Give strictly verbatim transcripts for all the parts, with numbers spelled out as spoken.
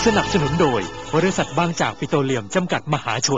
สนับสนุนโดยบริษัทบางจากปิโตรเลียมจำกัดมหาชน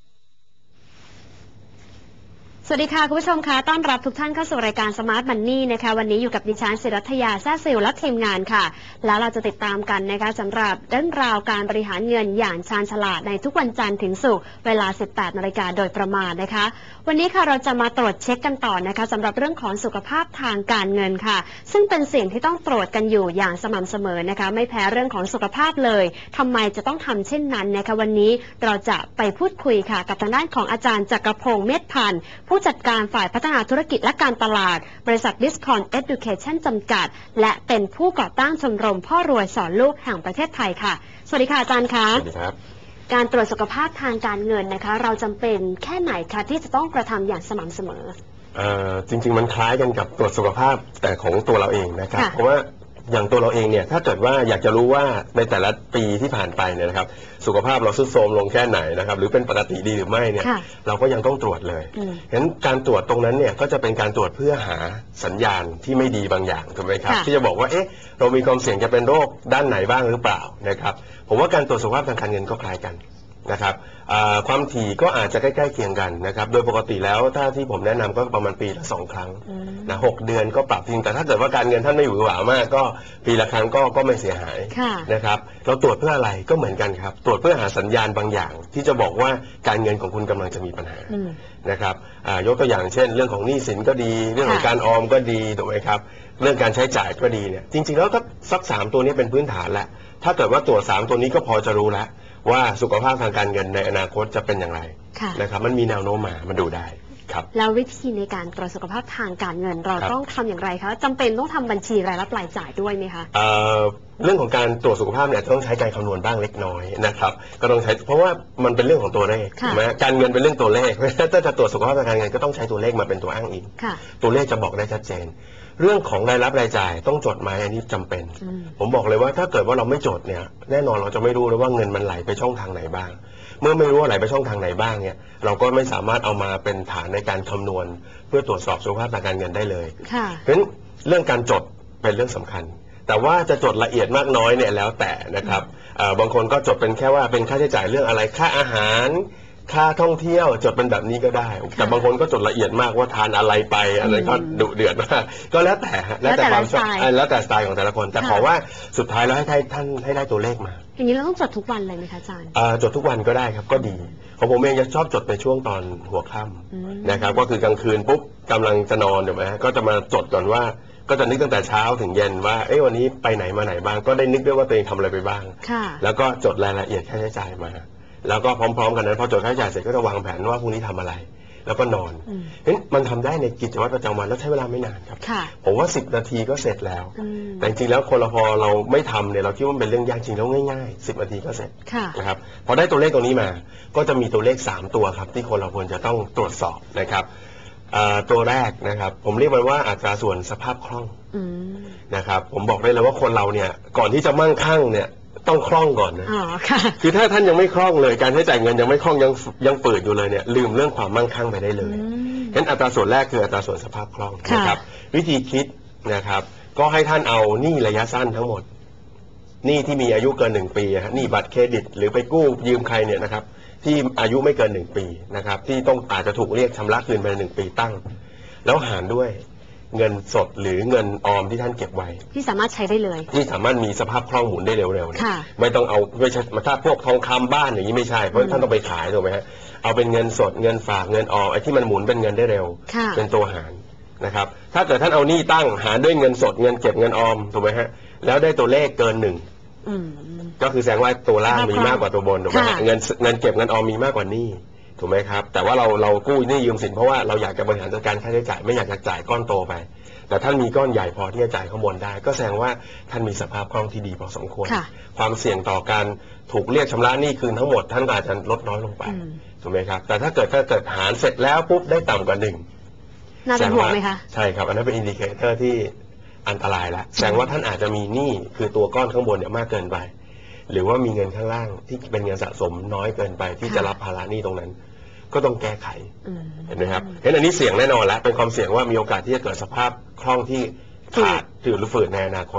สวัสดีค่ะคุณผู้ชมคะต้อนรับทุกท่านเข้าสู่รายการ Smart Money นะคะวันนี้อยู่กับดิฉันศิรัทยาแซ่ซิลและทีมงานค่ะแล้วเราจะติดตามกันนะคะสำหรับเรื่องราวการบริหารเงินอย่างชาญฉลาดในทุกวันจันทร์ถึงศุกร์เวลา สิบแปดนาฬิกาโดยประมาณนะคะวันนี้ค่ะเราจะมาตรวจเช็คกันต่อนะคะสำหรับเรื่องของสุขภาพทางการเงินค่ะซึ่งเป็นสิ่งที่ต้องตรวจกันอยู่อย่างสม่ำเสมอนะคะไม่แพ้เรื่องของสุขภาพเลยทำไมจะต้องทำเช่นนั้นนะคะวันนี้เราจะไปพูดคุยค่ะกับทางด้านของอาจารย์จักรพงษ์เมธพันธ์ผู้จัดการฝ่ายพัฒนาธุรกิจและการตลาดบริษัท Discount Education จำกัดและเป็นผู้ก่อตั้งชมรมพ่อรวยสอนลูกแห่งประเทศไทยค่ะสวัสดีค่ะอาจารย์คะสวัสดีครับการตรวจสุขภาพทางการเงินนะคะเราจำเป็นแค่ไหนคะที่จะต้องกระทำอย่างสม่ำเสมอเอ่อจริงๆมันคล้ายกันกับตรวจสุขภาพแต่ของตัวเราเองนะครับเพราะว่าอย่างตัวเราเองเนี่ยถ้าเกิดว่าอยากจะรู้ว่าในแต่ละปีที่ผ่านไปเนี่ยนะครับสุขภาพเราทรุดโทรมลงแค่ไหนนะครับหรือเป็นปกติดีหรือไม่เนี่ยเราก็ยังต้องตรวจเลยฉะนั้นการตรวจตรงนั้นเนี่ยก็จะเป็นการตรวจเพื่อหาสัญญาณที่ไม่ดีบางอย่างถูกไหมครับที่จะบอกว่าเอ๊ะเรามีความเสี่ยงจะเป็นโรคด้านไหนบ้างหรือเปล่านะครับผมว่าการตรวจสุขภาพทางการเงินก็คล้ายกันนะครับความถี่ก็อาจจะใกล้ๆเคียงกันนะครับโดยปกติแล้วถ้าที่ผมแนะนำก็ประมาณปีละสองครั้งนะหกเดือนก็ปรับทิ้งแต่ถ้าเกิดว่าการเงินท่านไม่หวือหวามากก็ปีละครั้งก็ก็ไม่เสียหายนะครับเราตรวจเพื่ออะไรก็เหมือนกันครับตรวจเพื่อหาสัญญาณบางอย่างที่จะบอกว่าการเงินของคุณกำลังจะมีปัญหานะครับยกตัวอย่างเช่นเรื่องของหนี้สินก็ดีเรื่องของการออมก็ดีถูกไหมครับเรื่องการใช้จ่ายก็ดีเนี่ยจริงๆแล้วก็สักสามตัวนี้เป็นพื้นฐานแหละถ้าเกิดว่าตรวจสามตัวนี้ก็พอจะรู้แล้วว่าสุขภาพทางการเงินในอนาคตจะเป็นอย่างไรนะครับมันมีแนวโน้มมามันดูได้ครับแล้ววิธีในการตรวจสุขภาพทางการเงินเราต้องทำอย่างไรคะจำเป็นต้องทำบัญชีรายรับรายจ่ายด้วยไหมคะเอ่อเรื่องของการตรวจสุขภาพเนี่ยต้องใช้การคำนวณบ้างเล็กน้อยนะครับก็ต้องใช้เพราะว่ามันเป็นเรื่องของตัวเลขถูกไหมการเงินเป็นเรื่องตัวเลขถ้าจะตรวจสุขภาพทางการเงินก็ต้องใช้ตัวเลขมาเป็นตัวอ้างอิงตัวเลขจะบอกได้ชัดเจนเรื่องของรายรับรายจ่ายต้องจดไหมอันนี้จำเป็นผมบอกเลยว่าถ้าเกิดว่าเราไม่จดเนี่ยแน่นอนเราจะไม่รู้เลยว่าเงินมันไหลไปช่องทางไหนบ้างเมื่อไม่รู้ว่าไหลไปช่องทางไหนบ้างเนี่ยเราก็ไม่สามารถเอามาเป็นฐานในการคำนวณเพื่อตรวจสอบสุขภาพทางการเงินได้เลยเพราะฉะนั้นเรื่องการจดเป็นเรื่องสำคัญแต่ว่าจะจดละเอียดมากน้อยเนี่ยแล้วแต่นะครับบางคนก็จดเป็นแค่ว่าเป็นค่าใช้จ่ายเรื่องอะไรค่าอาหารค่าท่องเที่ยวจดเป็นแบบนี้ก็ได้แต่บางคนก็จดละเอียดมากว่าทานอะไรไปอะไรก็ดุเดือดมากก็แล้วแต่แล้วแต่ความชอบแล้วแต่สไตล์ของแต่ละคนแต่ขอว่าสุดท้ายแล้วให้ท่านให้ได้ตัวเลขมาอย่างนี้เราต้องจดทุกวันเลยไหมคะอาจารย์จดทุกวันก็ได้ครับก็ดีของผมเองจะชอบจดในช่วงตอนหัวค่ำนะครับก็คือกลางคืนปุ๊บกำลังจะนอนถูกไหมก็จะมาจดก่อนว่าก็จะนึกตั้งแต่เช้าถึงเย็นว่าเอ้วันนี้ไปไหนมาไหนบ้างก็ได้นึกด้วยว่าตัวเองทำอะไรไปบ้างแล้วก็จดรายละเอียดค่าใช้จ่ายมาแล้วก็พร้อมๆกันนั้นพอจดค่าใช้จ่ายเสร็จก็จะวางแผนว่าพรุ่งนี้ทำอะไรแล้วก็นอนเห็นมันทำได้ในกิจวัตรประจำวันแล้วใช้เวลาไม่นานครับผมว่าสิบนาทีก็เสร็จแล้วแต่จริงๆแล้วคนละพอเราไม่ทำเนี่ยเราคิดว่าเป็นเรื่องยากจริงแล้วง่ายๆสิบนาทีก็เสร็จนะครับพอได้ตัวเลขตรงนี้มาก็จะมีตัวเลขสามตัวครับที่คนเราควรจะต้องตรวจสอบนะครับตัวแรกนะครับผมเรียกมันว่าอัตราส่วนสภาพคล่องนะครับผมบอกได้เลยว่าคนเราเนี่ยก่อนที่จะมั่งคั่งเนี่ยต้องคล่องก่อนนะคือถ้าท่านยังไม่คล่องเลยการใช้จ่ายเงินยังไม่คล่องยังยังเปิดอยู่เลยเนี่ยลืมเรื่องความมั่งคั่งไปได้เลยฉะนั้นอัตราส่วนแรกคืออัตราส่วนสภาพคล่องนะครับวิธีคิดนะครับก็ให้ท่านเอาหนี้ระยะสั้นทั้งหมดหนี้ที่มีอายุเกินหนึ่งปีฮะหนี้บัตรเครดิตหรือไปกู้ยืมใครเนี่ยนะครับที่อายุไม่เกินหนึ่งปีนะครับที่ต้องอาจจะถูกเรียกชำระคืนภายในหนึ่งปีตั้งแล้วหารด้วยเงินสดหรือเงินออมที่ท่านเก็บไว้ที่สามารถใช้ได้เลยที่สามารถมีสภาพคล่องหมุนได้เร็วๆเนี่ยไม่ต้องเอาไม่ใช่ถ้าพวกทองคำบ้านอย่างนี้ไม่ใช่เพราะท่านต้องไปขายถูกไหมฮะเอาเป็นเงินสดเงินฝากเงินออมไอ้ที่มันหมุนเป็นเงินได้เร็วเป็นตัวหารนะครับถ้าเกิดท่านเอาหนี้ตั้งหารด้วยเงินสดเงินเก็บเงินออมถูกไหมฮะแล้วได้ตัวเลขเกินหนึ่งก็คือแสดงว่าตัวล่างมีมากกว่าตัวบนถูกไหมเงินเงินเก็บเงินออมมีมากกว่าหนี้ถูกไหมครับแต่ว่าเราเรากู้หนี้ยืมสินเพราะว่าเราอยากจะบริหารจัดการค่าใช้จ่ายไม่อยากจะจ่ายก้อนโตไปแต่ท่านมีก้อนใหญ่พอที่จะจ่ายข้างบนได้ก็แสดงว่าท่านมีสภาพคล่องที่ดีพอสมควรความเสี่ยงต่อการถูกเรียกชำระหนี้คืนทั้งหมดท่านอาจจะลดน้อยลงไปถูกไหมครับแต่ถ้าเกิดถ้าเกิดหารเสร็จแล้วปุ๊บได้ต่ำกว่าหนึ่งน่าเป็นห่วงไหมคะใช่ครับอันนั้นเป็นอินดิเคเตอร์ที่อันตรายแล้วแสดงว่าท่านอาจจะมีหนี้คือตัวก้อนข้างบนเนี่ยมากเกินไปหรือว่ามีเงินข้างล่างที่เป็นเงินสะสมน้อยเกินไปที่จะรับภาระหนี้ตรงนั้นก็ต้องแก้ไขเห็นไหมครับเห็นอันนี้เสี่ยงแน่นอนแล้วเป็นความเสี่ยงว่ามีโอกาสที่จะเกิดสภาพคล่องที่ขาดหรือฝืดในอนาคต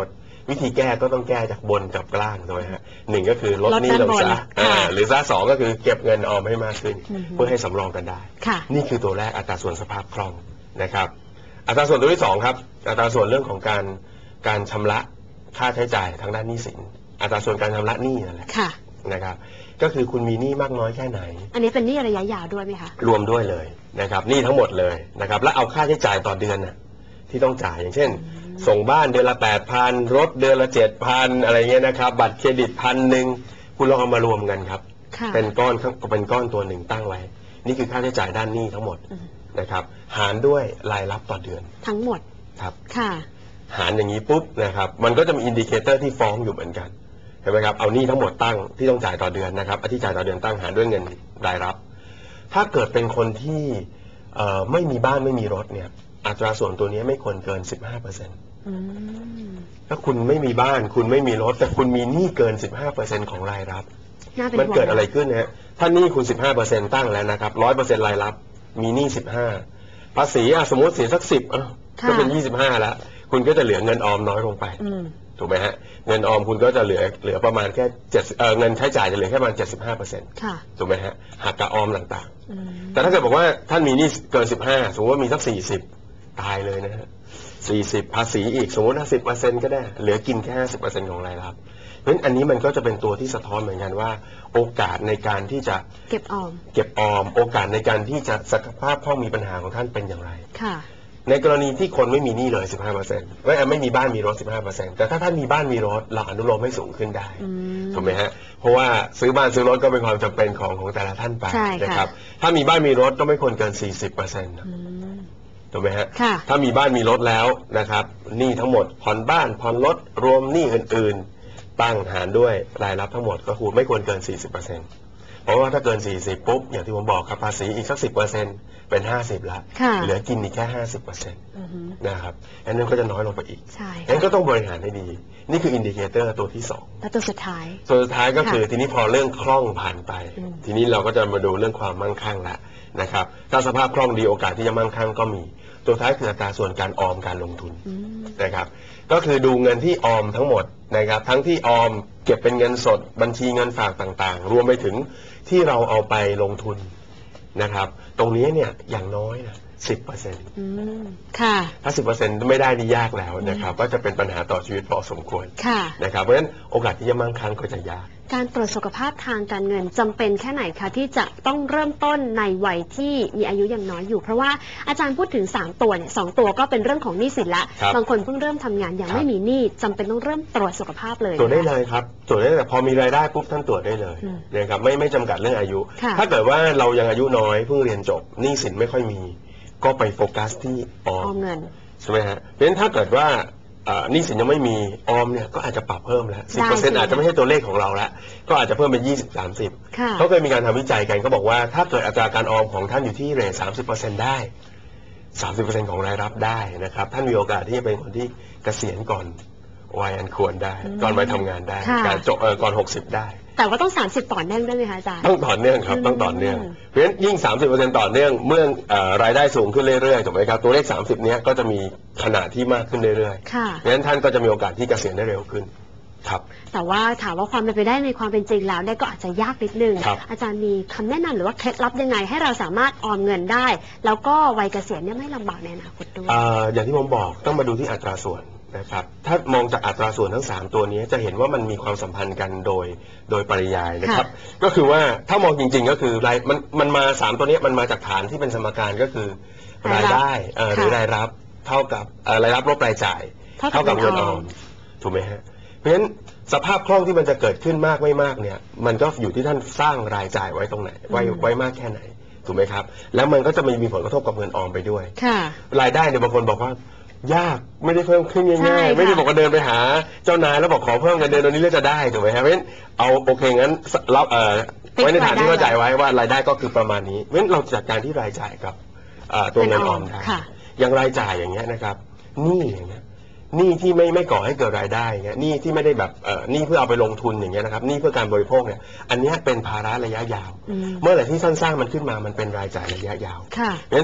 วิธีแก้ก็ต้องแก้จากบนกับล่างถูกไหมฮะหนึ่งก็คือลดลดหนี้ด้านลงบนซะค่ะอ่าหรือซะสองก็คือเก็บเงินออมให้มากขึ้นอือฮึเพื่อให้สำรองกันได้ค่ะนี่คือตัวแรกอัตราส่วนสภาพคล่องนะครับ อัตราส่วนตัวที่สองครับอัตราส่วนเรื่องของการการชำระค่าใช้จ่ายทางด้านหนี้สินอัตราส่วนการชำระหนี้นั่นแหละค่ะนะครับก็คือคุณมีหนี้มากน้อยแค่ไหนอันนี้เป็นหนี้ระยะยาวด้วยไหมคะรวมด้วยเลยนะครับหนี้ทั้งหมดเลยนะครับแล้วเอาค่าใช้จ่ายต่อเดือนน่ะที่ต้องจ่ายอย่างเช่น ส่งบ้านเดือนละแปดพันรถเดือนละเจ็ดพันอะไรเงี้ยนะครับบัตรเครดิตพันหนึ่งคุณลองเอามารวมกันครับค่ะเป็นก้อนเป็นก้อนตัวหนึ่งตั้งไว้ นี่คือค่าใช้จ่ายด้านหนี้ทั้งหมดอืมนะครับหารด้วยรายรับต่อเดือนทั้งหมดครับค่ะหารอย่างนี้ปุ๊บนะครับมันก็จะมีอินดิเคเตอร์ที่ฟ้องอยู่เหมือนกันเห็นไหมครับเอาหนี้ทั้งหมดตั้งที่ต้องจ่ายต่อเดือนนะครับที่จ่ายต่อเดือนตั้งหารด้วยเงินรายรับ ถ้าเกิดเป็นคนที่เอ่อไม่มีบ้านไม่มีรถเนี่ยอัตราส่วนตัวนี้ไม่ควรเกิน สิบห้าเปอร์เซ็นต์อืมถ้าคุณไม่มีบ้านคุณไม่มีรถแต่คุณมีหนี้เกิน สิบห้าเปอร์เซ็นต์ ของรายรับน่าเป็นมันห่วงเกิดอะไรขึ้นนะฮะถ้าหนี้คุณ สิบห้าเปอร์เซ็นต์ ตั้งแล้วนะครับ ร้อยเปอร์เซ็นต์ รายรับ มีหนี้ สิบห้า ภาษีอ่ะสมมติเสียสัก สิบอ่ะก็เป็น ยี่สิบห้า แล้ว คุณก็จะเหลือเงินออมน้อยลงไปอืมถูกไหมฮะ เงินออมคุณก็จะเหลือเหลือประมาณแค่เจ็ดเอ่อเงินใช้จ่ายจะเหลือแค่ประมาณ เจ็ดสิบห้าเปอร์เซ็นต์ค่ะถูกไหมฮะ หักกับออมต่างอืมๆ แต่ถ้าเกิดบอกว่าท่านมีหนี้เกิน สิบห้า สมมติว่ามีสัก สี่สิบ ตายเลยนะฮะ สี่สิบ ภาษีอีกสมมติว่า สิบเปอร์เซ็นต์ ก็ได้ เหลือกินแค่ ห้าสิบเปอร์เซ็นต์ ของรายรับ เพราะฉะนั้นอันนี้มันก็จะเป็นตัวที่สะท้อนเหมือนกันว่า โอกาสในการที่จะเก็บออมเก็บออม โอกาสในการที่จะสภาพคล่องมีปัญหาของท่านเป็นอย่างไรค่ะในกรณีที่คนไม่มีหนี้เลย สิบห้าเปอร์เซ็นต์ ไม่ไม่มีบ้านมีรถ สิบห้าเปอร์เซ็นต์ แต่ถ้าท่านมีบ้านมีรถเราอนุโลมให้สูงขึ้นได้อืมถูกไหมฮะ เพราะว่าซื้อบ้านซื้อรถก็เป็นความจำเป็นของของแต่ละท่านไปใช่ค่ะนะครับ ถ้ามีบ้านมีรถก็ไม่ควรเกิน สี่สิบเปอร์เซ็นต์อืมถูกไหมฮะค่ะถ้ามีบ้านมีรถแล้วนะครับหนี้ทั้งหมดผ่อนบ้านผ่อนรถรวมหนี้อื่นๆ ตั้งหารด้วยรายรับทั้งหมดก็คือไม่ควรเกิน สี่สิบเปอร์เซ็นต์ เพราะว่าถ้าเกิน สี่สิบ ปุ๊บอย่างที่ผมบอกครับภาษีอีกสัก สิบเปอร์เซ็นต์ เป็น ห้าสิบ ละค่ะเหลือกินอีกแค่ ห้าสิบเปอร์เซ็นต์อือฮึนะครับอันนั้นก็จะน้อยลงไปอีกใช่งั้นก็ค่ะต้องบริหารให้ดี นี่คืออินดิเคเตอร์ตัวที่สองแล้วตัวสุดท้ายส่วนสุดท้ายก็คือค่ะทีนี้พอเรื่องคล่องผ่านไปอืมทีนี้เราก็จะมาดูเรื่องความมั่งคั่งละนะครับถ้าสภาพคล่องดีโอกาสที่จะมั่งคั่งก็มี ตัวท้ายคืออัตราส่วนการออมการลงทุนอืมนะครับก็คือดูเงินที่ออมทั้งหมดนะครับทั้งที่ออมเก็บเป็นเงินสดบัญชีเงินฝากต่างๆ รวมไปถึงที่เราเอาไปลงทุนนะครับตรงนี้เนี่ยอย่างน้อยนะสิบเปอร์เซ็นต์อืม ค่ะถ้าสิบเปอร์เซ็นต์ไม่ได้นี่ยากแล้วนะครับก็จะเป็นปัญหาต่อชีวิตพอสมควรค่ะนะครับเพราะฉะนั้นโอกาสที่จะมั่งคั่งก็จะยากการตรวจสุขภาพทางการเงินจำเป็นแค่ไหนคะที่จะต้องเริ่มต้นในวัยที่มีอายุยังน้อยอยู่ เพราะว่าอาจารย์พูดถึงสามตัวเนี่ยสองตัวก็เป็นเรื่องของหนี้สินละครับบางคนเพิ่งเริ่มทำงานยังครับไม่มีหนี้จำเป็นต้องเริ่มตรวจสุขภาพเลยตรวจได้นะคะเลยครับตรวจได้แต่พอมีรายได้ปุ๊บท่านตรวจได้เลยอืมนะครับไม่ไม่จำกัดเรื่องอายุค่ะถ้าเกิดว่าเรายังอายุน้อยเพิ่งเรียนจบหนี้สินไม่ค่อยมี ก็ไปโฟกัสที่ออออมมเงินใช่ไหมฮะเพราะฉะนั้นถ้าเกิดว่าเอ่อหนี้สินยังไม่มีออมเนี่ยก็อาจจะปรับเพิ่มแล้วสิบได้เปอร์เซ็นต์ใช่ไหมอาจจะไม่ใช่ตัวเลขของเราแล้วก็อาจจะเพิ่มเป็นยี่สิบสามสิบค่ะเขาเคยมีการทำวิจัยกันก็บอกว่าถ้าเกิดอัตราการออมของท่านอยู่ที่เรทสามสิบเปอร์เซ็นต์ได้สามสิบเปอร์เซ็นต์ของรายรับได้นะครับท่านมีโอกาสที่จะเป็นคนที่เกษียณก่อนวัยอันควรได้อืมก่อนวัยทำงานได้ค่ะการจบเอ่อก่อนหกสิบได้แต่ว่าต้องสามสิบต่อเนื่องด้วยไหมคะอาจารย์ต้องต่อเนื่องครับอืมต้องต่อเนื่อง เพราะฉะนั้นยิ่ง สามสิบเปอร์เซ็นต์ ต่อเนื่องเมื่อเอ่อรายได้สูงขึ้นเรื่อยๆถูกไหมครับตัวเลข สามสิบ เนี้ยก็จะมีขนาดที่มากขึ้นเรื่อยค่ะๆเพราะฉะนั้นท่านก็จะมีโอกาสที่เกษียณได้เร็วขึ้นครับแต่ว่าถามว่าความเป็นไปได้ในความเป็นจริงแล้วเนี่ยก็อาจจะยากนิดนึงครับอาจารย์มีคำแนะนำหรือว่าเคล็ดลับยังไง ให้เราสามารถออมเงินได้ แล้วก็วัยเกษียณเนี่ยไม่ลำบากในอนาคตด้วยเอ่ออย่างที่ผมบอกต้องมาดูที่อัตราส่วนนะครับถ้ามองจากอัตราส่วนทั้งสามตัวนี้จะเห็นว่ามันมีความสัมพันธ์กันโดยโดยปริยายนะครับ ก็คือว่าถ้ามองจริงๆก็คือรายมันมันมาสามตัวเนี้ยมันมาจากฐานที่เป็นสมการก็คือรายได้เอ่อหรือรายรับเท่ากับเอ่อรายรับลบรายจ่ายเท่ากับเงินเงินออออมมถูกไหมฮะเพราะฉะนั้นสภาพคล่องที่มันจะเกิดขึ้นมากไม่มากเนี่ยมันก็อยู่ที่ท่านสร้างรายจ่ายไว้ตรงไหนไว้อืมไว้มากแค่ไหนถูกไหมครับแล้วมันก็จะมีมีผลกระทบกับเงินออมไปด้วยค่ะรายได้เนี่ยบางคนบอกว่า ยากไม่ได้เพิ่มขึ้นใช่ง่ายๆค่ะไม่ได้บอกว่าเดินไปหาเจ้านายแล้วบอกขอเพิ่มเงินเดือนตรงนี้แล้วจะได้ถูกไหมครับเพราะฉะนั้นเอาโอเคงั้นรับเอ่อไว้ในฐานที่เข้าใจไว้ว่ารายได้ก็คือประมาณนี้เพราะฉะนั้นเราจัดการที่รายจ่ายกับเอ่อตัวเงินออมได้ค่ะอย่างรายจ่ายอย่างเงี้ยนะครับหนี้อย่างเงี้ยหนี้ที่ไม่ไม่ก่อให้เกิดรายได้เงี้ยหนี้ที่ไม่ได้แบบเอ่อหนี้เพื่อเอาไปลงทุนอย่างเงี้ยนะครับหนี้เพื่อการบริโภคเนี่ยอันเนี้ยเป็นภาระระยะยาวอืมเมื่อไหร่ที่ท่านสร้างมันขึ้นมามันเป็นรายจ่ายระยะยาวค่ะ